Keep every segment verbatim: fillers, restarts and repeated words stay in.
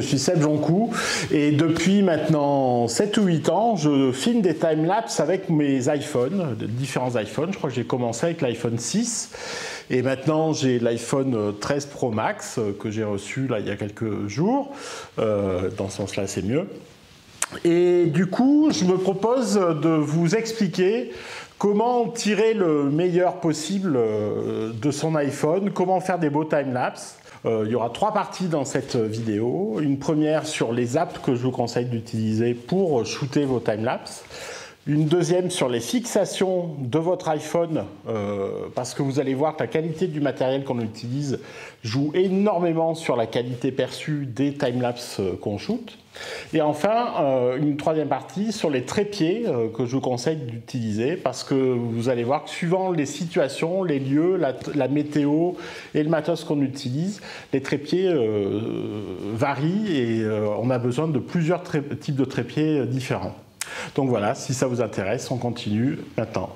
suis Seb Joncou et depuis maintenant sept ou huit ans, je filme des timelapses avec mes iPhones, différents iPhones. Je crois que j'ai commencé avec l'iPhone six et maintenant j'ai l'iPhone treize Pro Max que j'ai reçu là, il y a quelques jours. Euh, dans ce sens-là, c'est mieux. Et du coup, je me propose de vous expliquer comment tirer le meilleur possible de son iPhone, comment faire des beaux timelapses. Euh, il y aura trois parties dans cette vidéo. Une première sur les apps que je vous conseille d'utiliser pour shooter vos timelapses. Une deuxième sur les fixations de votre iPhone, euh, parce que vous allez voir que la qualité du matériel qu'on utilise joue énormément sur la qualité perçue des timelapses qu'on shoot. Et enfin, euh, une troisième partie sur les trépieds euh, que je vous conseille d'utiliser, parce que vous allez voir que suivant les situations, les lieux, la, la météo et le matos qu'on utilise, les trépieds euh, varient et euh, on a besoin de plusieurs types de trépieds différents. Donc voilà, si ça vous intéresse, on continue maintenant.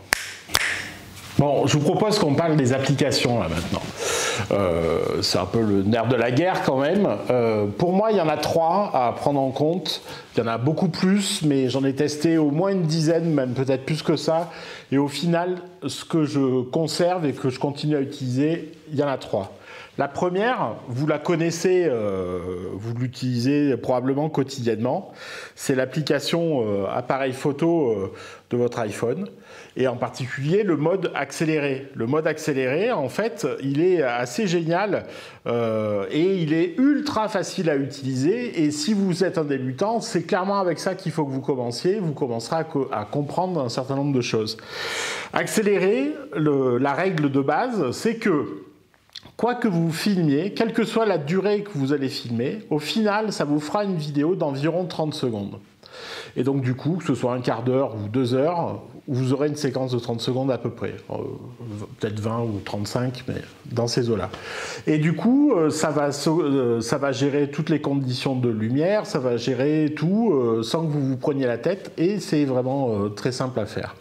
Bon, je vous propose qu'on parle des applications là maintenant. Euh, c'est un peu le nerf de la guerre quand même. Euh, pour moi, il y en a trois à prendre en compte. Il y en a beaucoup plus, mais j'en ai testé au moins une dizaine, même peut-être plus que ça. Et au final, ce que je conserve et que je continue à utiliser, il y en a trois. La première, vous la connaissez, euh, vous l'utilisez probablement quotidiennement, c'est l'application euh, appareil photo euh, de votre iPhone, et en particulier le mode accéléré. Le mode accéléré, en fait, il est assez génial euh, et il est ultra facile à utiliser, et si vous êtes un débutant, c'est clairement avec ça qu'il faut que vous commenciez, vous commencerez à, co à comprendre un certain nombre de choses. Accéléré, le, la règle de base, c'est que quoi que vous filmiez, quelle que soit la durée que vous allez filmer, au final, ça vous fera une vidéo d'environ trente secondes. Et donc, du coup, que ce soit un quart d'heure ou deux heures, vous aurez une séquence de trente secondes à peu près. Euh, peut-être vingt ou trente-cinq, mais dans ces eaux-là. Et du coup, ça va, ça va gérer toutes les conditions de lumière, ça va gérer tout euh, sans que vous vous preniez la tête, et c'est vraiment euh, très simple à faire.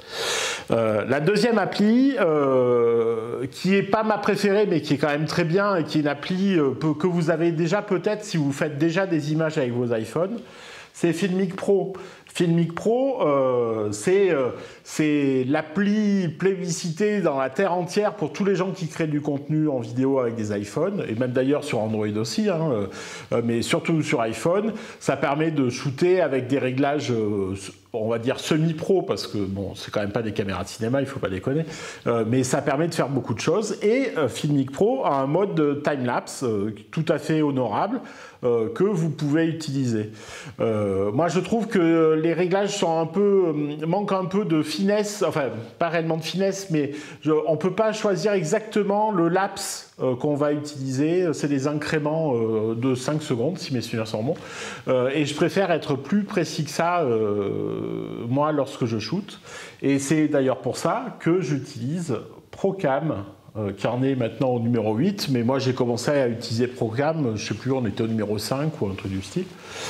Euh, la deuxième appli, euh, qui n'est pas ma préférée, mais qui est quand même très bien, et qui est une appli euh, que vous avez déjà peut-être si vous faites déjà des images avec vos iPhones, c'est Filmic Pro. Filmic Pro, euh, c'est euh, l'appli plébiscitée dans la terre entière pour tous les gens qui créent du contenu en vidéo avec des iPhones, et même d'ailleurs sur Android aussi, hein, euh, mais surtout sur iPhone. Ça permet de shooter avec des réglages, euh, on va dire semi-pro, parce que bon, c'est quand même pas des caméras de cinéma, il faut pas déconner, euh, mais ça permet de faire beaucoup de choses. Et euh, Filmic Pro a un mode de time-lapse euh, tout à fait honorable, euh, que vous pouvez utiliser. Euh, moi, je trouve que les réglages sont un peu, manquent un peu de finesse, enfin, pas réellement de finesse, mais je, on ne peut pas choisir exactement le laps euh, qu'on va utiliser. C'est des incréments euh, de cinq secondes, si mes souvenirs sont bons. Euh, et je préfère être plus précis que ça, euh, moi, lorsque je shoot. Et c'est d'ailleurs pour ça que j'utilise Procam, Euh, qui en est maintenant au numéro huit, mais moi j'ai commencé à utiliser Procam, je ne sais plus, on était au numéro cinq ou un truc du style.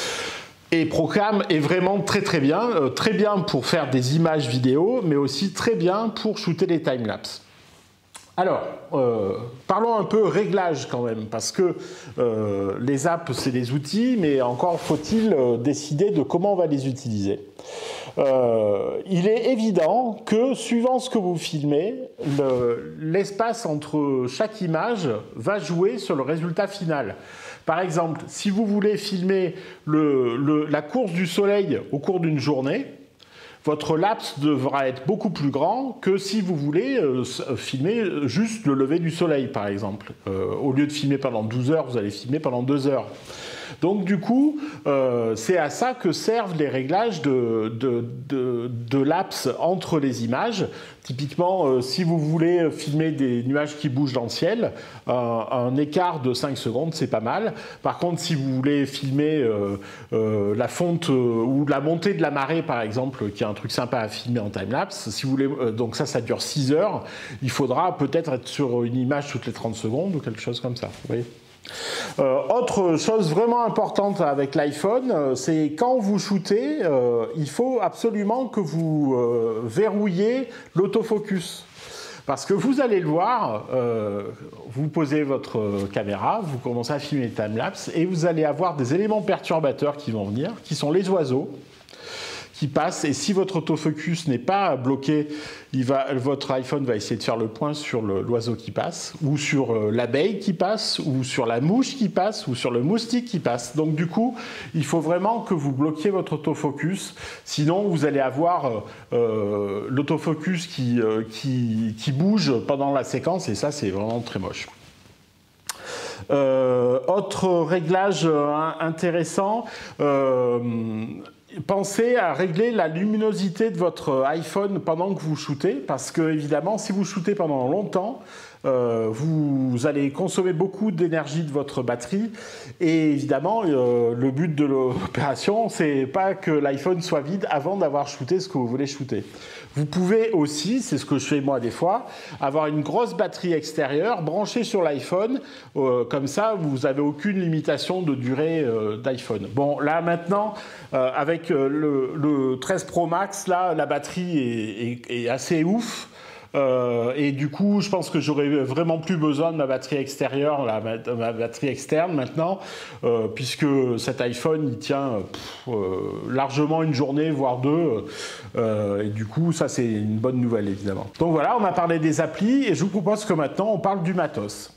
Et Procam est vraiment très très bien, euh, très bien pour faire des images vidéo, mais aussi très bien pour shooter les timelapses. Alors, euh, parlons un peu réglage quand même, parce que euh, les apps c'est des outils, mais encore faut-il euh, décider de comment on va les utiliser. Euh, il est évident que suivant ce que vous filmez, l'espace le, entre chaque image va jouer sur le résultat final. Par exemple, si vous voulez filmer le, le, la course du soleil au cours d'une journée, votre laps devra être beaucoup plus grand que si vous voulez euh, filmer juste le lever du soleil, par exemple. Euh, au lieu de filmer pendant douze heures, vous allez filmer pendant deux heures. Donc du coup, euh, c'est à ça que servent les réglages de, de, de, de laps entre les images. Typiquement, euh, si vous voulez filmer des nuages qui bougent dans le ciel, euh, un écart de cinq secondes, c'est pas mal. Par contre, si vous voulez filmer euh, euh, la fonte euh, ou la montée de la marée, par exemple, qui est un truc sympa à filmer en timelapse, si vous voulez, euh, donc ça, ça dure six heures, il faudra peut-être être sur une image toutes les trente secondes ou quelque chose comme ça. Vous voyez ? Euh, autre chose vraiment importante avec l'iPhone, euh, c'est quand vous shootez, euh, il faut absolument que vous euh, verrouillez l'autofocus. Parce que vous allez le voir, euh, vous posez votre caméra, vous commencez à filmer le timelapse et vous allez avoir des éléments perturbateurs qui vont venir, qui sont les oiseaux qui passent. Et si votre autofocus n'est pas bloqué, il va, votre iPhone va essayer de faire le point sur l'oiseau qui passe, ou sur euh, l'abeille qui passe, ou sur la mouche qui passe, ou sur le moustique qui passe. Donc du coup, il faut vraiment que vous bloquiez votre autofocus, sinon vous allez avoir euh, euh, l'autofocus qui, euh, qui, qui bouge pendant la séquence, et ça c'est vraiment très moche. Euh, autre réglage euh, intéressant, euh, pensez à régler la luminosité de votre iPhone pendant que vous shootez, parce que évidemment, si vous shootez pendant longtemps, euh, vous allez consommer beaucoup d'énergie de votre batterie, et évidemment, euh, le but de l'opération, c'est pas que l'iPhone soit vide avant d'avoir shooté ce que vous voulez shooter. Vous pouvez aussi, c'est ce que je fais moi des fois, avoir une grosse batterie extérieure branchée sur l'iPhone, euh, comme ça vous n'avez aucune limitation de durée euh, d'iPhone. Bon, là maintenant, euh, avec euh, le, le treize Pro Max, là, la batterie est, est, est assez ouf. Euh, et du coup, je pense que j'aurais vraiment plus besoin de ma batterie extérieure, la, ma batterie externe maintenant, euh, puisque cet iPhone, il tient pff, euh, largement une journée, voire deux. Euh, et du coup, ça, c'est une bonne nouvelle, évidemment. Donc voilà, on a parlé des applis, et je vous propose que maintenant, on parle du matos.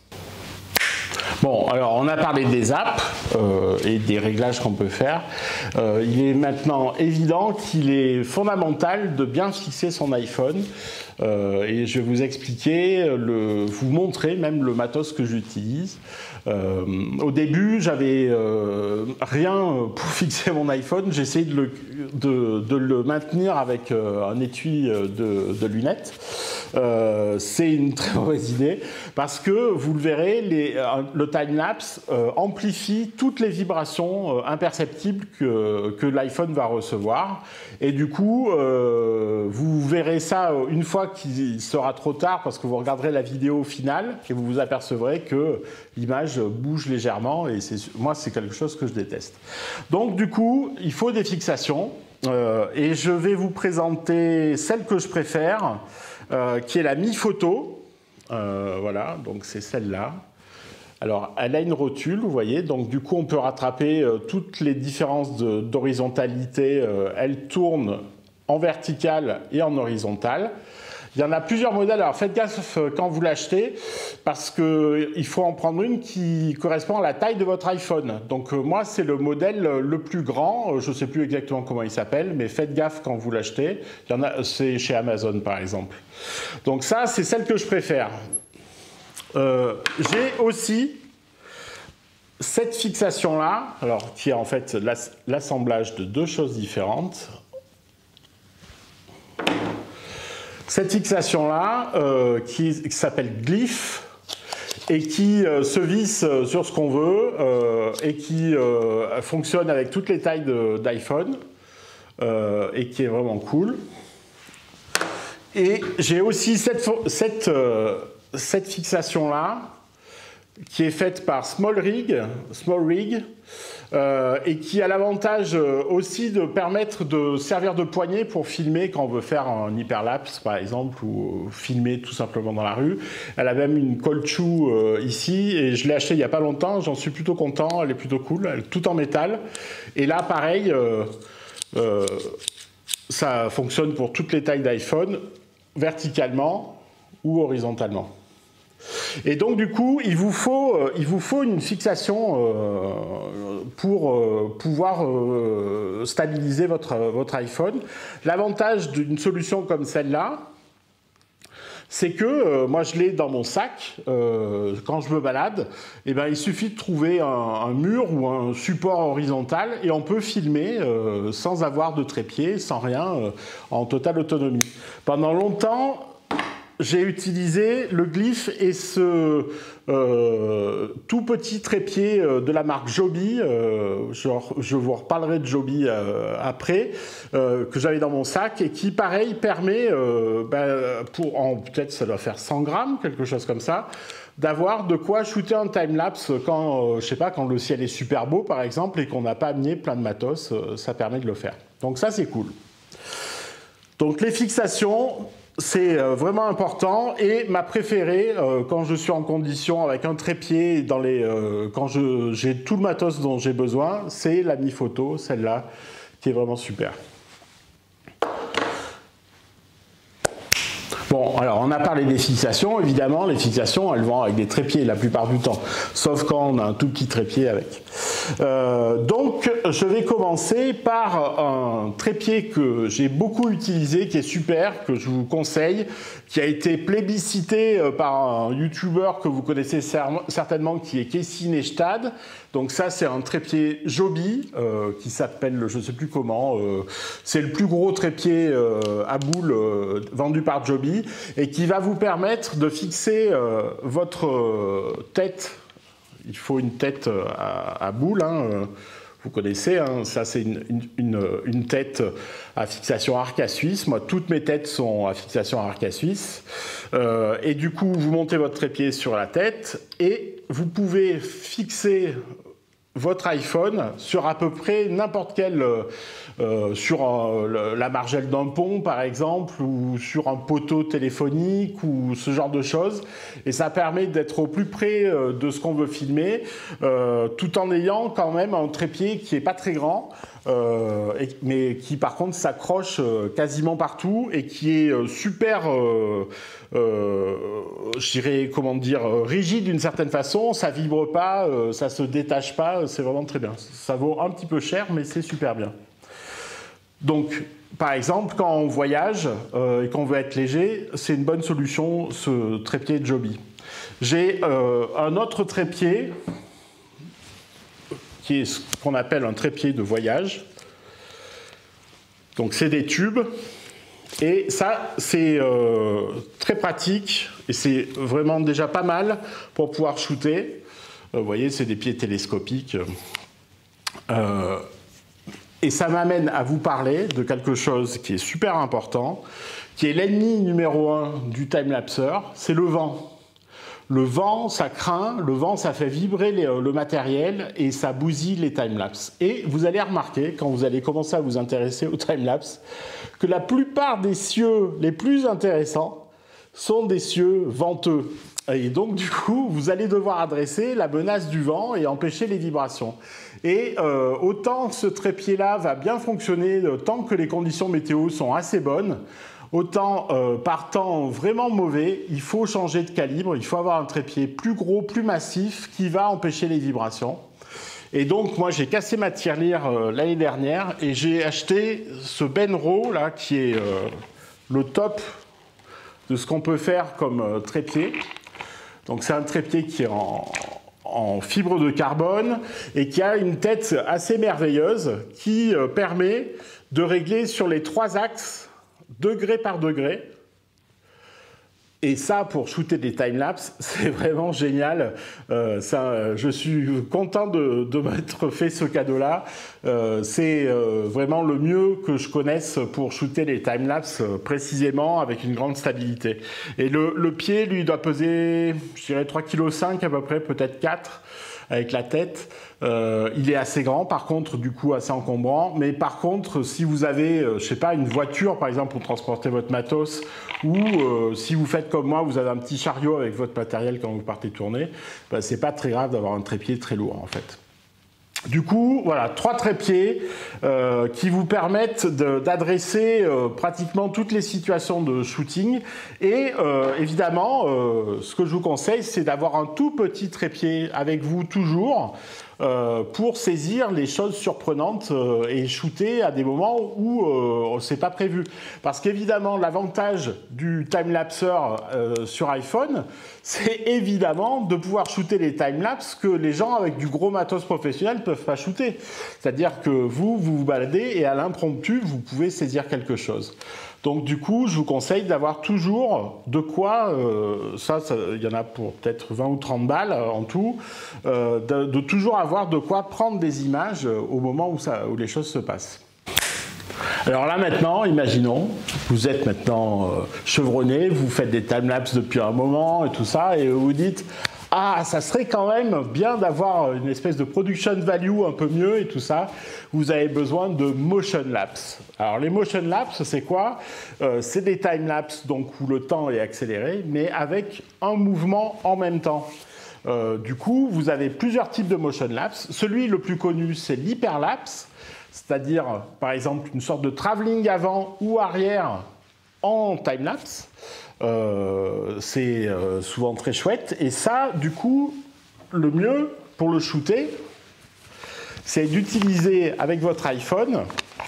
Bon, alors on a parlé des apps euh, et des réglages qu'on peut faire. Euh, il est maintenant évident qu'il est fondamental de bien fixer son iPhone. Euh, et je vais vous expliquer, le, vous montrer même le matos que j'utilise. Euh, au début, j'avais euh, rien pour fixer mon iPhone. J'essayais de le, de, de le maintenir avec euh, un étui de, de lunettes. Euh, c'est une très mauvaise idée parce que vous le verrez, les, le timelapse euh, amplifie toutes les vibrations euh, imperceptibles que, que l'iPhone va recevoir, et du coup euh, vous verrez ça une fois qu'il sera trop tard parce que vous regarderez la vidéo finale et vous vous apercevrez que l'image bouge légèrement, et moi c'est quelque chose que je déteste. Donc du coup il faut des fixations, euh, et je vais vous présenter celle que je préfère. Euh, qui est la Mi Photo, euh, voilà, donc c'est celle-là. Alors, elle a une rotule, vous voyez, donc du coup, on peut rattraper euh, toutes les différences d'horizontalité. Euh, elle tourne en verticale et en horizontale. Il y en a plusieurs modèles, alors faites gaffe quand vous l'achetez, parce qu'il faut en prendre une qui correspond à la taille de votre iPhone. Donc euh, moi, c'est le modèle le plus grand, je ne sais plus exactement comment il s'appelle, mais faites gaffe quand vous l'achetez. Il y en a, c'est chez Amazon par exemple. Donc ça, c'est celle que je préfère. Euh, j'ai aussi cette fixation-là, alors qui est en fait l'assemblage de deux choses différentes. Cette fixation-là, euh, qui, qui s'appelle Glyph, et qui euh, se visse sur ce qu'on veut, euh, et qui euh, fonctionne avec toutes les tailles d'iPhone, euh, et qui est vraiment cool. Et j'ai aussi cette, cette, euh, cette fixation-là, qui est faite par SmallRig, SmallRig euh, et qui a l'avantage aussi de permettre de servir de poignée pour filmer quand on veut faire un hyperlapse, par exemple, ou filmer tout simplement dans la rue. Elle a même une cold shoe euh, ici, et je l'ai achetée il n'y a pas longtemps, j'en suis plutôt content, elle est plutôt cool, elle est tout en métal. Et là, pareil, euh, euh, ça fonctionne pour toutes les tailles d'iPhone, verticalement ou horizontalement. Et donc du coup, il vous faut, euh, il vous faut une fixation euh, pour euh, pouvoir euh, stabiliser votre, votre iPhone. L'avantage d'une solution comme celle-là, c'est que euh, moi je l'ai dans mon sac, euh, quand je me balade, et ben, il suffit de trouver un, un mur ou un support horizontal et on peut filmer euh, sans avoir de trépied, sans rien, euh, en totale autonomie. Pendant longtemps, j'ai utilisé le Glyph et ce euh, tout petit trépied euh, de la marque Joby, euh, je, je vous reparlerai de Joby euh, après, euh, que j'avais dans mon sac et qui, pareil, permet, euh, ben, pour peut-être ça doit faire cent grammes, quelque chose comme ça, d'avoir de quoi shooter en timelapse quand, euh, je sais pas, quand le ciel est super beau, par exemple, et qu'on n'a pas amené plein de matos, euh, ça permet de le faire. Donc ça, c'est cool. Donc les fixations. c'est vraiment important, et ma préférée euh, quand je suis en condition avec un trépied, dans les, euh, quand j'ai tout le matos dont j'ai besoin, c'est la Mi Photo, celle-là, qui est vraiment super. Bon, alors on a parlé des fixations, évidemment, les fixations, elles vont avec des trépieds la plupart du temps, sauf quand on a un tout petit trépied avec. Euh, donc, je vais commencer par un trépied que j'ai beaucoup utilisé, qui est super, que je vous conseille, qui a été plébiscité par un YouTuber que vous connaissez certainement, qui est Casey Neistat. Donc ça, c'est un trépied Joby, euh, qui s'appelle, je ne sais plus comment, euh, c'est le plus gros trépied euh, à boule euh, vendu par Joby, et qui va vous permettre de fixer euh, votre euh, tête. Il faut une tête à, à boule, hein, euh, vous connaissez, hein, ça c'est une, une, une tête à fixation arc à suisse. Moi, toutes mes têtes sont à fixation arc à suisse. Euh, et du coup, vous montez votre trépied sur la tête et vous pouvez fixer votre iPhone sur à peu près n'importe quel, euh, sur euh, la margelle d'un pont par exemple, ou sur un poteau téléphonique ou ce genre de choses, et ça permet d'être au plus près euh, de ce qu'on veut filmer, euh, tout en ayant quand même un trépied qui est pas très grand, euh, et, mais qui par contre s'accroche euh, quasiment partout et qui est euh, super euh, Euh, je dirais, comment dire, rigide d'une certaine façon, ça vibre pas, euh, ça se détache pas, c'est vraiment très bien. Ça vaut un petit peu cher, mais c'est super bien. Donc, par exemple, quand on voyage euh, et qu'on veut être léger, c'est une bonne solution, ce trépied Joby. J'ai euh, un autre trépied, qui est ce qu'on appelle un trépied de voyage. Donc, c'est des tubes. Et ça, c'est euh, très pratique et c'est vraiment déjà pas mal pour pouvoir shooter. Euh, vous voyez, c'est des pieds télescopiques. Euh, et ça m'amène à vous parler de quelque chose qui est super important, qui est l'ennemi numéro un du timelapseur, c'est le vent. Le vent, ça craint, le vent, ça fait vibrer les, le matériel et ça bousille les timelapses. Et vous allez remarquer, quand vous allez commencer à vous intéresser aux timelapses, que la plupart des cieux les plus intéressants sont des cieux venteux. Et donc, du coup, vous allez devoir adresser la menace du vent et empêcher les vibrations. Et euh, autant ce trépied-là va bien fonctionner tant que les conditions météo sont assez bonnes, autant euh, par temps vraiment mauvais, il faut changer de calibre, il faut avoir un trépied plus gros, plus massif, qui va empêcher les vibrations. Et donc, moi, j'ai cassé ma tirelire euh, l'année dernière et j'ai acheté ce Benro, là, qui est euh, le top de ce qu'on peut faire comme euh, trépied. Donc, c'est un trépied qui est en, en fibre de carbone et qui a une tête assez merveilleuse qui euh, permet de régler sur les trois axes, degré par degré. Et ça, pour shooter des timelapses, c'est vraiment génial. Euh, ça, je suis content de, de m'être fait ce cadeau-là. Euh, c'est euh, vraiment le mieux que je connaisse pour shooter les timelapses euh, précisément, avec une grande stabilité. Et le, le pied, lui, doit peser, je dirais, trois virgule cinq kilos à peu près, peut-être quatre, avec la tête. Euh, il est assez grand, par contre, du coup, assez encombrant. Mais par contre, si vous avez, euh, je sais pas, une voiture, par exemple, pour transporter votre matos, ou euh, si vous faites comme moi, vous avez un petit chariot avec votre matériel quand vous partez tourner, ben, c'est pas très grave d'avoir un trépied très lourd, en fait. Du coup, voilà, trois trépieds euh, qui vous permettent d'adresser euh, pratiquement toutes les situations de shooting. Et euh, évidemment, euh, ce que je vous conseille, c'est d'avoir un tout petit trépied avec vous toujours euh, pour saisir les choses surprenantes euh, et shooter à des moments où euh, c'est pas prévu. Parce qu'évidemment, l'avantage du timelapseur euh, sur iPhone, c'est évidemment de pouvoir shooter les timelapses que les gens avec du gros matos professionnel peuvent pas shooter. C'est-à-dire que vous, vous vous baladez et à l'impromptu, vous pouvez saisir quelque chose. Donc du coup, je vous conseille d'avoir toujours de quoi, euh, ça, ça, il y en a pour peut-être vingt ou trente balles en tout, euh, de, de toujours avoir de quoi prendre des images au moment où, ça, où les choses se passent. Alors là maintenant, imaginons, vous êtes maintenant euh, chevronné, vous faites des timelapses depuis un moment et tout ça, et vous vous dites, ah, ça serait quand même bien d'avoir une espèce de production value un peu mieux et tout ça. Vous avez besoin de motion lapse. Alors les motion lapse, c'est quoi? euh, C'est des time lapse donc où le temps est accéléré, mais avec un mouvement en même temps. Euh, du coup, vous avez plusieurs types de motion lapse. Celui le plus connu, c'est l'hyperlapse, c'est-à-dire par exemple une sorte de travelling avant ou arrière en time lapse. Euh, c'est euh, souvent très chouette. Et ça, du coup, le mieux pour le shooter, c'est d'utiliser avec votre iPhone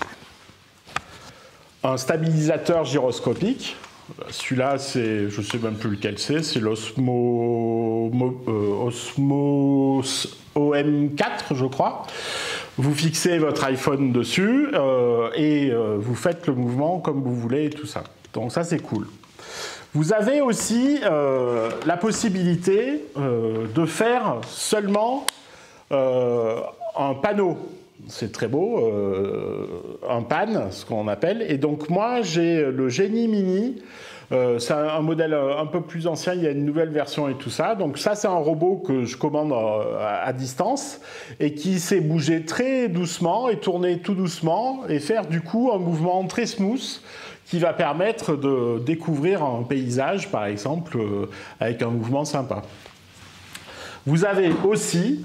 un stabilisateur gyroscopique. Celui-là, c'est, je ne sais même plus lequel c'est, c'est l'Osmo euh, Osmos O M quatre, je crois. Vous fixez votre iPhone dessus euh, et euh, vous faites le mouvement comme vous voulez et tout ça. Donc ça, c'est cool. Vous avez aussi euh, la possibilité euh, de faire seulement euh, un panneau. C'est très beau, euh, un pan, ce qu'on appelle. Et donc moi, j'ai le Genie Mini. Euh, c'est un modèle un peu plus ancien, il y a une nouvelle version et tout ça. Donc ça, c'est un robot que je commande à, à distance et qui sait bouger très doucement et tourner tout doucement et faire du coup un mouvement très smooth qui va permettre de découvrir un paysage, par exemple, euh, avec un mouvement sympa. Vous avez aussi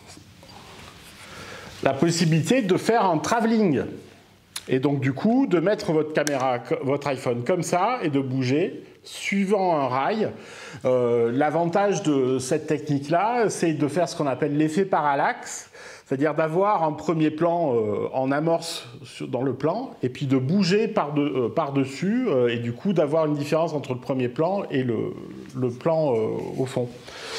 la possibilité de faire un travelling. Et donc, du coup, de mettre votre caméra, votre iPhone comme ça et de bouger suivant un rail. Euh, L'avantage de cette technique-là, c'est de faire ce qu'on appelle l'effet parallaxe, c'est-à-dire d'avoir un premier plan euh, en amorce sur, dans le plan, et puis de bouger par-de, euh, par-dessus, euh, et du coup d'avoir une différence entre le premier plan et le, le plan euh, au fond.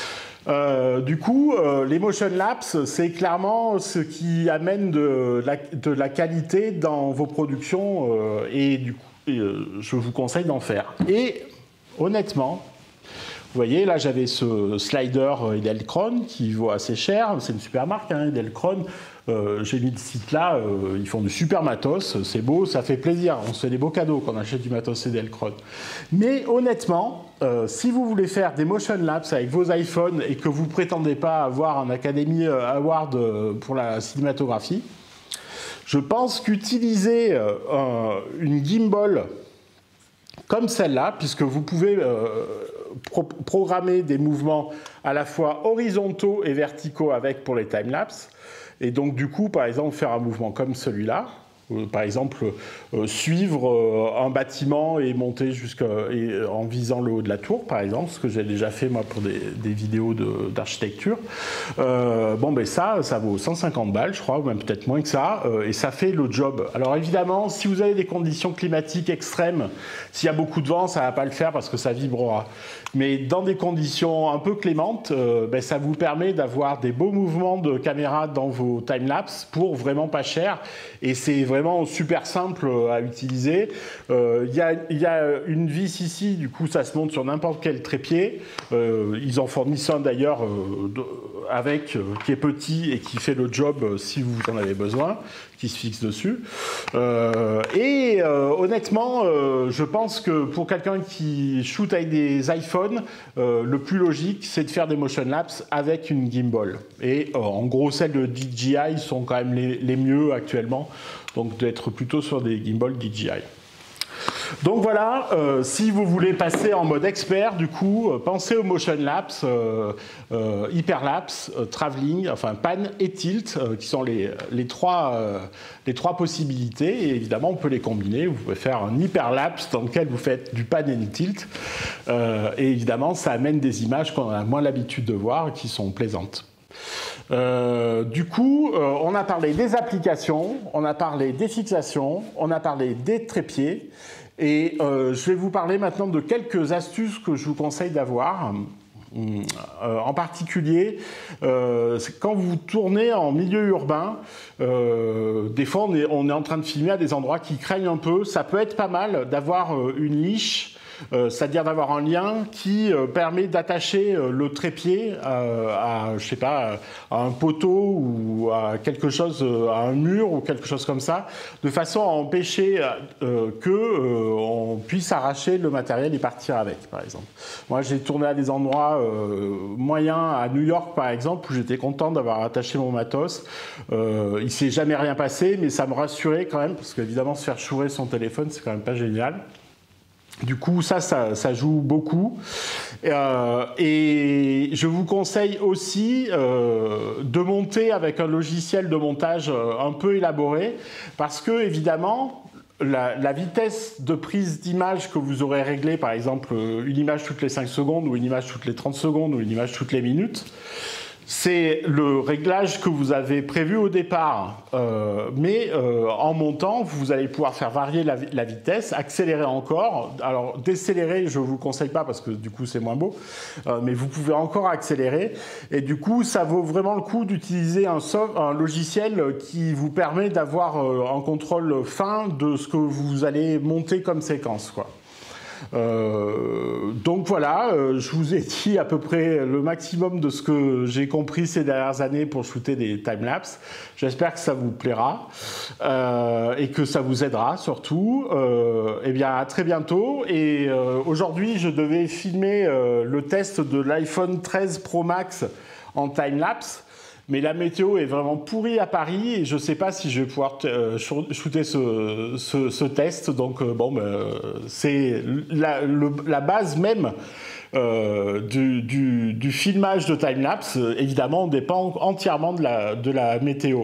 Euh, du coup, euh, les motion lapse, c'est clairement ce qui amène de la, de la qualité dans vos productions, euh, et du coup, et, euh, je vous conseille d'en faire. Et honnêtement, vous voyez, là j'avais ce slider Edelkrone qui vaut assez cher, c'est une super marque, hein, Edelkrone. Euh, j'ai mis le site là, euh, ils font du super matos, c'est beau, ça fait plaisir, on se fait des beaux cadeaux quand on achète du matos Edelkrone. Mais honnêtement, euh, si vous voulez faire des motion lapse avec vos iPhones et que vous ne prétendez pas avoir un Academy Award pour la cinématographie, je pense qu'utiliser euh, une gimbal comme celle-là, puisque vous pouvez euh, pro programmer des mouvements à la fois horizontaux et verticaux avec pour les time-lapse, et donc du coup, par exemple, faire un mouvement comme celui-là, euh, par exemple, euh, suivre euh, un bâtiment et monter jusqu'à, et, en visant le haut de la tour, par exemple, ce que j'ai déjà fait moi pour des, des vidéos d'architecture. Euh, bon, ben ça, ça vaut cent cinquante balles, je crois, ou même peut-être moins que ça, euh, et ça fait le job. Alors évidemment, si vous avez des conditions climatiques extrêmes, s'il y a beaucoup de vent, ça ne va pas le faire parce que ça vibrera. Mais dans des conditions un peu clémentes, euh, ben, ça vous permet d'avoir des beaux mouvements de caméra dans vos time-lapse pour vraiment pas cher. Et c'est vraiment super simple à utiliser. Il euh, y, y a une vis ici, du coup ça se monte sur n'importe quel trépied. Euh, ils en fournissent un d'ailleurs euh, avec, euh, qui est petit et qui fait le job euh, si vous en avez besoin, qui se fixe dessus. Euh, et euh, honnêtement, euh, je pense que pour quelqu'un qui shoot avec des iPhones, euh, le plus logique, c'est de faire des motion lapse avec une gimbal. Et euh, en gros, celles de D J I sont quand même les, les mieux actuellement, donc d'être plutôt sur des gimbals D J I. Donc voilà, euh, si vous voulez passer en mode expert, du coup, euh, pensez au motion lapse, euh, euh, hyperlapse, euh, travelling, enfin pan et tilt, euh, qui sont les, les, trois, euh, les trois possibilités. Et évidemment, on peut les combiner. Vous pouvez faire un hyperlapse dans lequel vous faites du pan et du tilt. Euh, et évidemment, ça amène des images qu'on a moins l'habitude de voir, qui sont plaisantes. Euh, du coup, euh, on a parlé des applications, on a parlé des fixations, on a parlé des trépieds, et euh, je vais vous parler maintenant de quelques astuces que je vous conseille d'avoir. Euh, en particulier, euh, quand vous tournez en milieu urbain, euh, des fois on est, on est en train de filmer à des endroits qui craignent un peu, ça peut être pas mal d'avoir une leash. Euh, c'est-à-dire d'avoir un lien qui euh, permet d'attacher euh, le trépied euh, à, je sais pas, à un poteau ou à quelque chose, euh, à un mur ou quelque chose comme ça, de façon à empêcher euh, que euh, on qu'on puisse arracher le matériel et partir avec, par exemple. Moi, j'ai tourné à des endroits euh, moyens, à New York, par exemple, où j'étais content d'avoir attaché mon matos. Euh, il ne s'est jamais rien passé, mais ça me rassurait quand même, parce qu'évidemment, se faire chourer son téléphone, c'est quand même pas génial. Du coup, ça, ça, ça joue beaucoup. Euh, et je vous conseille aussi euh, de monter avec un logiciel de montage un peu élaboré, parce que, évidemment, la, la vitesse de prise d'image que vous aurez réglée, par exemple, une image toutes les cinq secondes, ou une image toutes les trente secondes, ou une image toutes les minutes, c'est le réglage que vous avez prévu au départ, euh, mais euh, en montant, vous allez pouvoir faire varier la, la vitesse, accélérer encore. Alors, décélérer, je ne vous le conseille pas parce que du coup, c'est moins beau, euh, mais vous pouvez encore accélérer. Et du coup, ça vaut vraiment le coup d'utiliser un, un logiciel qui vous permet d'avoir euh, un contrôle fin de ce que vous allez monter comme séquence, quoi. Euh, donc voilà, euh, je vous ai dit à peu près le maximum de ce que j'ai compris ces dernières années pour shooter des timelapses. J'espère que ça vous plaira euh, et que ça vous aidera surtout. Euh, et bien à très bientôt. Et euh, aujourd'hui, je devais filmer euh, le test de l'iPhone treize Pro Max en timelapse. Mais la météo est vraiment pourrie à Paris et je ne sais pas si je vais pouvoir euh, shooter ce, ce, ce test. Donc, euh, bon, ben, c'est la, le, la base même euh, du, du, du filmage de timelapse. Évidemment, dépend entièrement de la, de la météo.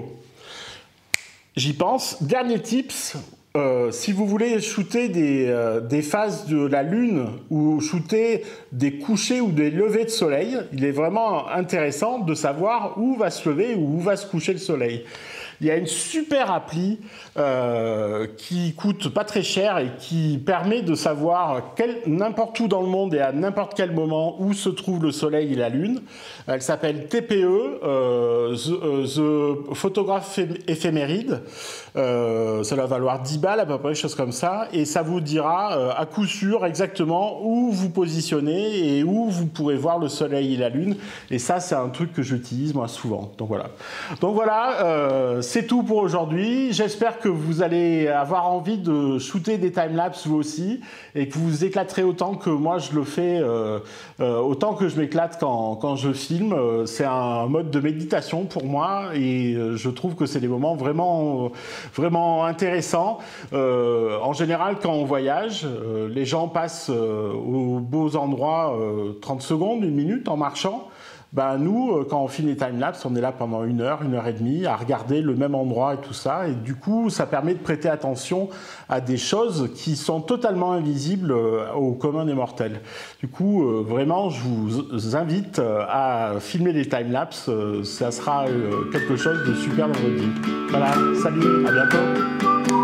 J'y pense. Dernier tips. Euh, si vous voulez shooter des, euh, des phases de la Lune ou shooter des couchers ou des levées de soleil, il est vraiment intéressant de savoir où va se lever ou où va se coucher le soleil. Il y a une super appli euh, qui coûte pas très cher et qui permet de savoir n'importe où dans le monde et à n'importe quel moment où se trouve le soleil et la lune. Elle s'appelle T P E, euh, The, The Photograph Ephemerid. Euh, ça va valoir dix balles à peu près, chose comme ça. Et ça vous dira euh, à coup sûr exactement où vous positionnez et où vous pourrez voir le soleil et la lune. Et ça, c'est un truc que j'utilise moi souvent. Donc voilà. Donc voilà, euh, c'est tout pour aujourd'hui. J'espère que vous allez avoir envie de shooter des timelapses vous aussi et que vous vous éclaterez autant que moi je le fais, euh, euh, autant que je m'éclate quand, quand je filme. C'est un mode de méditation pour moi et je trouve que c'est des moments vraiment, vraiment intéressants. Euh, en général, quand on voyage, euh, les gens passent euh, aux beaux endroits euh, trente secondes, une minute en marchant. Ben nous, quand on filme les timelapses, on est là pendant une heure, une heure et demie à regarder le même endroit et tout ça. Et du coup, ça permet de prêter attention à des choses qui sont totalement invisibles au commun des mortels. Du coup, euh, vraiment, je vous invite à filmer les timelapses. Ça sera quelque chose de super dans votre vie. Voilà, salut, à bientôt.